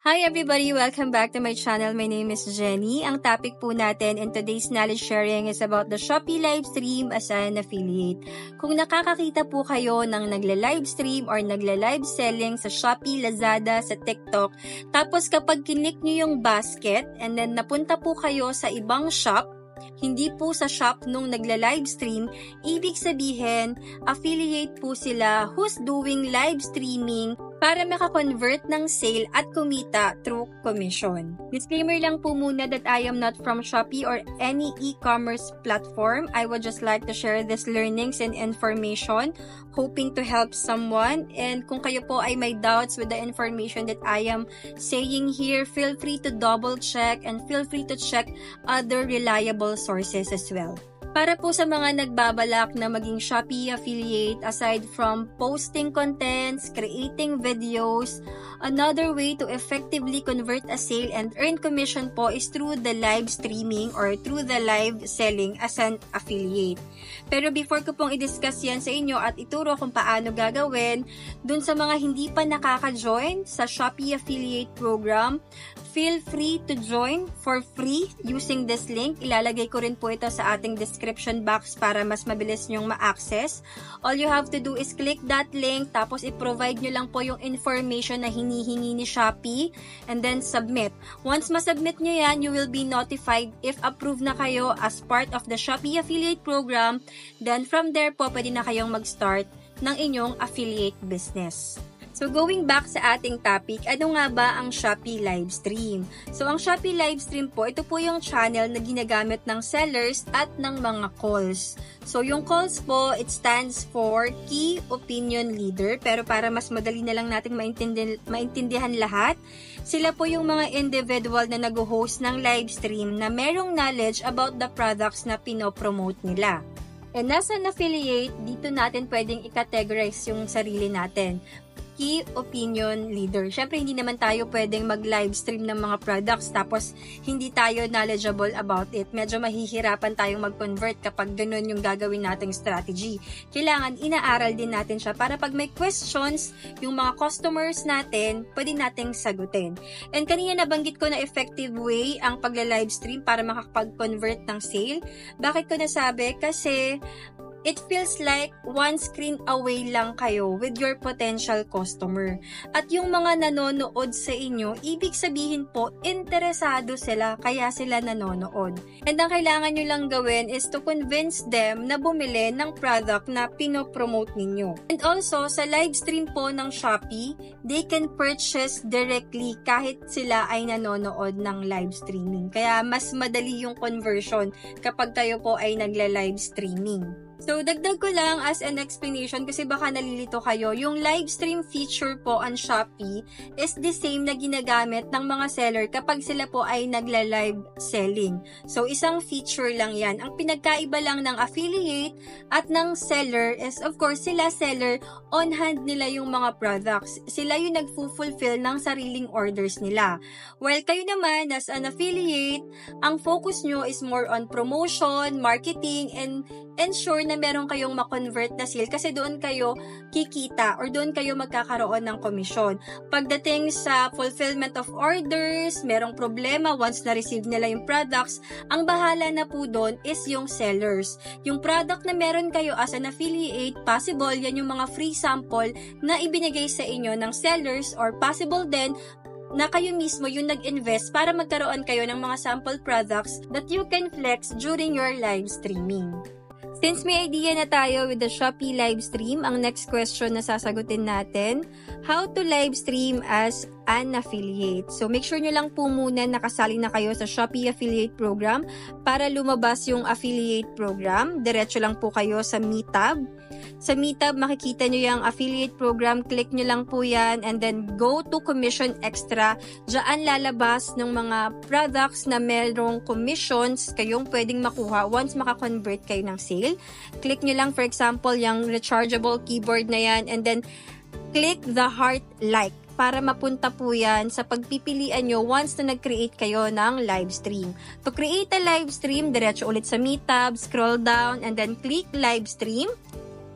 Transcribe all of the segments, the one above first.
Hi everybody! Welcome back to my channel. My name is Jenny. Ang topic po natin in today's knowledge sharing is about the Shopee livestream as an affiliate. Kung nakakakita po kayo ng nagla-livestream or nagla-live selling sa Shopee, Lazada, sa TikTok, tapos kapag kinik nyo yung basket and then napunta po kayo sa ibang shop, hindi po sa shop nung nagla-livestream, ibig sabihin, affiliate po sila who's doing live streaming para makakonvert ng sale at kumita through commission. Disclaimer lang po muna that I am not from Shopee or any e-commerce platform. I would just like to share these learnings and information, hoping to help someone. And kung kayo po ay may doubts with the information that I am saying here, feel free to double check and feel free to check other reliable sources as well. Para po sa mga nagbabalak na maging Shopee affiliate, aside from posting contents, creating videos, another way to effectively convert a sale and earn commission po is through the live streaming or through the live selling as an affiliate. Pero before ko pong i-discuss yan sa inyo at ituro kung paano gagawin, dun sa mga hindi pa nakaka-join sa Shopee affiliate program, feel free to join for free using this link. Ilalagay ko rin po ito sa ating description box para mas mabilis nyong ma-access. All you have to do is click that link, tapos i-provide nyo lang po yung information na hinihingi ni Shopee, and then submit. Once ma-submit nyo yan, you will be notified if approved na kayo as part of the Shopee affiliate program. Then from there po, pwede na kayong mag-start ng inyong affiliate business. So going back sa ating topic, ano nga ba ang Shopee Livestream? So ang Shopee Livestream po, ito po yung channel na ginagamit ng sellers at ng mga calls. So yung calls po, it stands for Key Opinion Leader, pero para mas madali na lang natin maintindihan lahat, sila po yung mga individual na nag-host ng livestream na merong knowledge about the products na pinopromote nila. And as an affiliate, dito natin pwedeng i-categorize yung sarili natin. Key Opinion Leader. Syempre, hindi naman tayo pwedeng mag-livestream ng mga products tapos hindi tayo knowledgeable about it. Medyo mahihirapan tayong mag-convert kapag ganun yung gagawin nating strategy. Kailangan inaaral din natin siya para pag may questions, yung mga customers natin, pwede nating sagutin. And kanina nabanggit ko na effective way ang pagla-livestream para makakapag-convert ng sale. Bakit ko nasabi? Kasi it feels like one screen away lang kayo with your potential customer. At yung mga nanonood sa inyo, ibig sabihin po, interesado sila, kaya sila nanonood. And ang kailangan nyo lang gawin is to convince them na bumili ng product na pinopromote ninyo. And also, sa live stream po ng Shopee, they can purchase directly kahit sila ay nanonood ng live streaming. Kaya mas madali yung conversion kapag tayo po ay nagla-live streaming. So, dagdag ko lang as an explanation kasi baka nalilito kayo. Yung live stream feature po on Shopee is the same na ginagamit ng mga seller kapag sila po ay nagla-live selling. So, isang feature lang yan. Ang pinagkaiba lang ng affiliate at ng seller is, of course, sila seller, on hand nila yung mga products. Sila yung nag-fulfill ng sariling orders nila. While kayo naman, as an affiliate, ang focus nyo is more on promotion, marketing, and ensure na meron kayong ma-convert na sale kasi doon kayo kikita or doon kayo magkakaroon ng komisyon. Pagdating sa fulfillment of orders, merong problema once na-receive nila yung products, ang bahala na po doon is yung sellers. Yung product na meron kayo as an affiliate, possible yan yung mga free sample na ibinigay sa inyo ng sellers or possible din na kayo mismo yung nag-invest para magkaroon kayo ng mga sample products that you can flex during your live streaming. Since may idea na tayo with the Shopee livestream, ang next question na sasagutin natin, how to livestream as an affiliate. So, make sure nyo lang po muna nakasali na kayo sa Shopee affiliate program para lumabas yung affiliate program. Diretso lang po kayo sa Meetab. Sa Meetab, makikita nyo yung affiliate program. Click nyo lang po yan and then go to Commission Extra. Diyan lalabas ng mga products na merong commissions kayong pwedeng makuha once makakonvert kayo ng sale. Click nyo lang, for example, yung rechargeable keyboard na yan and then click the heart like para mapunta po yan sa pagpipilian nyo once na nag-create kayo ng live stream. To create a live stream, diretso ulit sa Meetab, scroll down, and then click live stream.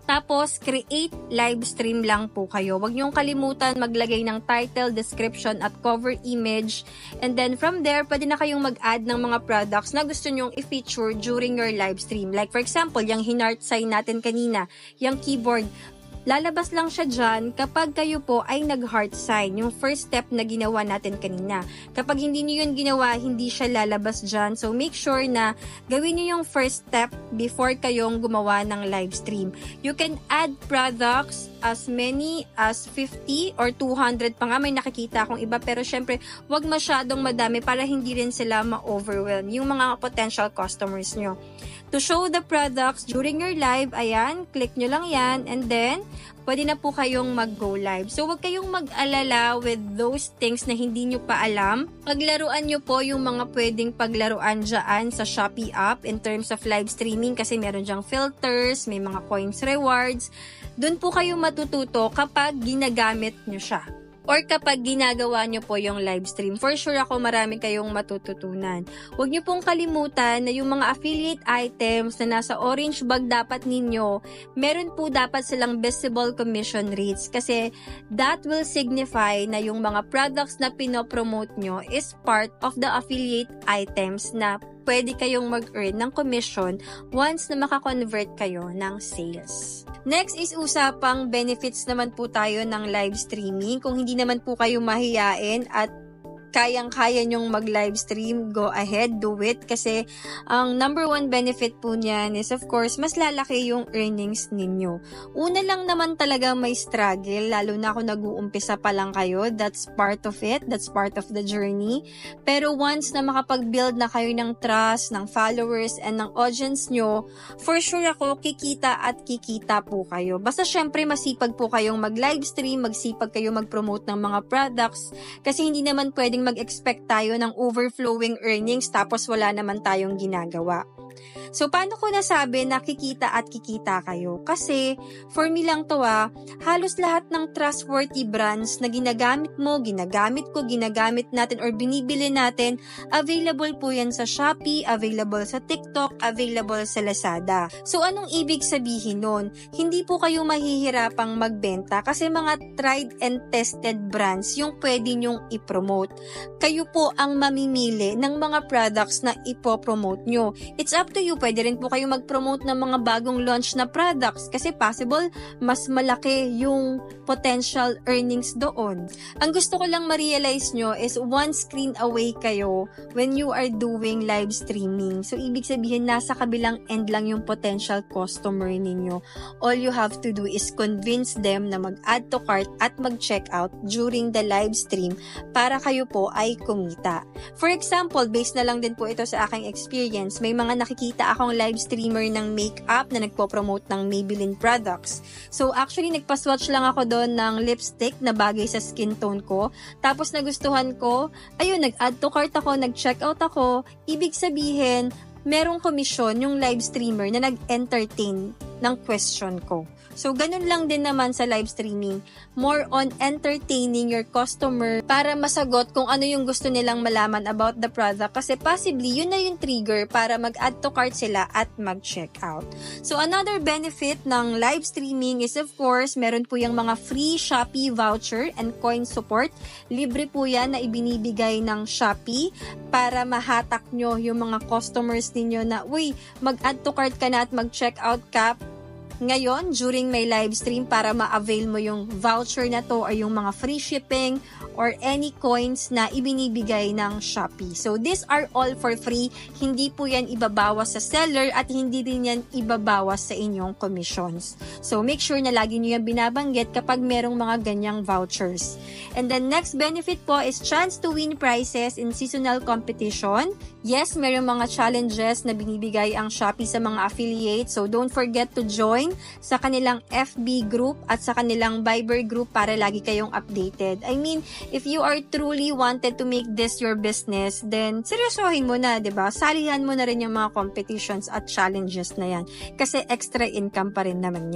Tapos, create live stream lang po kayo. Huwag niyong kalimutan maglagay ng title, description, at cover image. And then, from there, pwede na kayong mag-add ng mga products na gusto niyong i-feature during your live stream. Like, for example, yung hinart sign natin kanina, yung keyboard, lalabas lang siya dyan kapag kayo po ay nag-heart sign, yung first step na ginawa natin kanina. Kapag hindi niyo yun ginawa, hindi siya lalabas dyan. So, make sure na gawin niyo yung first step before kayong gumawa ng live stream. You can add products as many as 50 or 200 pa nga. May nakikita akong iba. Pero syempre, wag masyadong madami para hindi rin sila ma-overwhelm yung mga potential customers nyo. To show the products during your live, ayan, click nyo lang yan, and then, pwede na po kayong mag-go live. So, huwag kayong mag-alala with those things na hindi nyo pa alam. Paglaruan nyo po yung mga pwedeng paglaruan dyan sa Shopee app in terms of live streaming kasi meron dyang filters, may mga coins rewards. Doon po kayo matututo kapag ginagamit nyo siya. Or kapag ginagawa nyo po yung live stream, for sure ako marami kayong matututunan. Huwag nyo pong kalimutan na yung mga affiliate items na nasa orange bag dapat ninyo, meron po dapat silang visible commission rates kasi that will signify na yung mga products na pinopromote nyo is part of the affiliate items na pwede kayong mag-earn ng commission once na makakonvert kayo ng sales. Next is usapang benefits naman po tayo ng live streaming. Kung hindi naman po kayo mahiyain at kayang-kaya nyong mag-live stream, go ahead, do it. Kasi ang number one benefit po niyan is of course, mas lalaki yung earnings ninyo. Una lang naman talaga may struggle, lalo na kung nag-uumpisa pa lang kayo. That's part of it. That's part of the journey. Pero once na makapag-build na kayo ng trust, ng followers, and ng audience nyo, for sure ako, kikita at kikita po kayo. Basta syempre, masipag po kayong mag-live stream, magsipag kayo mag-promote ng mga products, kasi hindi naman pwedeng mag-expect tayo ng overflowing earnings tapos wala naman tayong ginagawa. So, paano ko nasabi na kikita at kikita kayo? Kasi, for me lang to halos lahat ng trustworthy brands na ginagamit mo, ginagamit ko, ginagamit natin, or binibili natin, available po yan sa Shopee, available sa TikTok, available sa Lazada. So, anong ibig sabihin nun? Hindi po kayo mahihirapang magbenta kasi mga tried and tested brands yung pwede nyong ipromote. Kayo po ang mamimili ng mga products na ipopromote nyo. It's up to you. Pwede rin po kayo mag-promote ng mga bagong launch na products kasi possible mas malaki yung potential earnings doon. Ang gusto ko lang ma-realize nyo is one screen away kayo when you are doing live streaming. So, ibig sabihin, nasa kabilang end lang yung potential customer ninyo. All you have to do is convince them na mag-add to cart at mag-check out during the live stream para kayo po ay kumita. For example, based na lang din po ito sa aking experience, may mga nakikita akong live streamer ng makeup na nagpo-promote ng Maybelline products. So, actually, nagpa-swatch lang ako doon ng lipstick na bagay sa skin tone ko. Tapos, nagustuhan ko, ayun, nag-add to cart ako, nag-check out ako. Ibig sabihin, merong komisyon yung live streamer na nag-entertain ng question ko. So, ganun lang din naman sa live streaming. More on entertaining your customer para masagot kung ano yung gusto nilang malaman about the product kasi possibly yun na yung trigger para mag-add to cart sila at mag-check out. So, another benefit ng live streaming is of course, meron po yung mga free Shopee voucher and coin support. Libre po yan na ibinibigay ng Shopee para mahatak nyo yung mga customers ninyo na, uy, mag-add to cart ka na at mag-check out ka ngayon during my live stream para ma-avail mo yung voucher na to or yung mga free shipping or any coins na ibinibigay ng Shopee. So, these are all for free. Hindi po yan ibabawas sa seller at hindi din yan ibabawas sa inyong commissions. So, make sure na lagi nyo yan binabanggit kapag merong mga ganyang vouchers. And the next benefit po is chance to win prizes in seasonal competition. Yes, merong mga challenges na binibigay ang Shopee sa mga affiliates. So, don't forget to join sa kanilang FB group at sa kanilang Viber group para lagi kayong updated. I mean, if you are truly wanted to make this your business, then seryosohin mo na, 'di ba? Salihan mo na rin yung mga competitions at challenges na yan kasi extra income pa rin naman yan.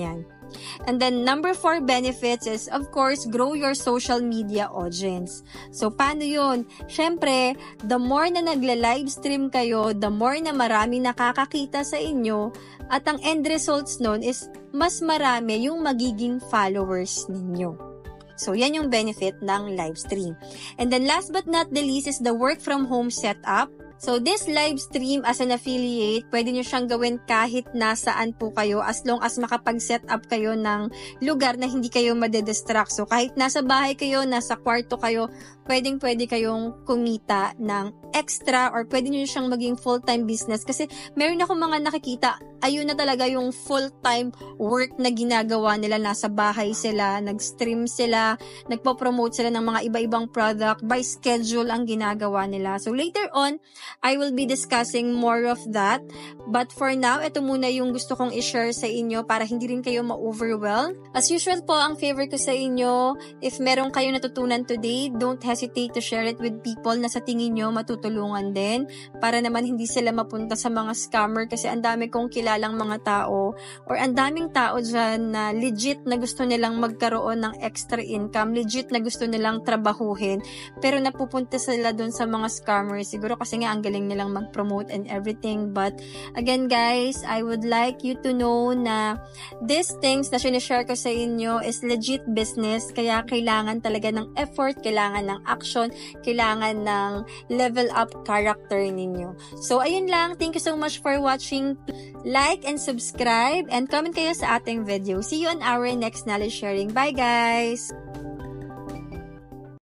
And then number 4 benefits is, of course, grow your social media audience. So, paano yun? Syempre, the more na nagla-livestream kayo, the more na marami nakakakita sa inyo, at ang end results nun is mas marami yung magiging followers ninyo. So, yan yung benefit ng live stream. And then last but not the least is the work from home setup. So, this live stream as an affiliate, pwede nyo siyang gawin kahit nasaan po kayo as long as makapag-set up kayo ng lugar na hindi kayo madedistract. So, kahit nasa bahay kayo, nasa kwarto kayo, pwede kayong kumita ng extra or pwede nyo siyang maging full-time business. Kasi meron ako mga nakikita, ayun na talaga yung full-time work na ginagawa nila. Nasa bahay sila, nag-stream sila, nagpo-promote sila ng mga iba-ibang product. By schedule ang ginagawa nila. So later on, I will be discussing more of that. But for now, ito muna yung gusto kong i-share sa inyo para hindi rin kayo ma-overwhelm. As usual po, ang favor ko sa inyo, if meron kayong natutunan today, don't hesitate to share it with people na sa tingin nyo matutulungan din para naman hindi sila mapunta sa mga scammer kasi ang dami kong kilalang mga tao or ang daming tao dyan na legit na gusto nilang magkaroon ng extra income, legit na gusto nilang trabahuhin pero napupunta sila dun sa mga scammers siguro kasi nga ang galing nilang mag-promote and everything. But again guys, I would like you to know na these things na sinishare ko sa inyo is legit business kaya kailangan talaga ng effort, kailangan ng action, kailangan ng level up character ninyo. So, ayun lang. Thank you so much for watching. Like and subscribe and comment kayo sa ating video. See you on our next knowledge sharing. Bye, guys!